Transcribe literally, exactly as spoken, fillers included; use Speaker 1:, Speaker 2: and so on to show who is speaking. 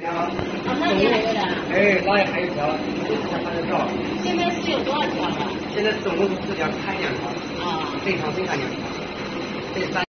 Speaker 1: 条。
Speaker 2: 啊，那里还有的。
Speaker 1: 哎，那里还有一条，都是才拍的照。
Speaker 2: 现在是有多少条了？
Speaker 1: 现在总共是四条，开两条。
Speaker 2: 啊。
Speaker 1: 这条剩下两条，这三。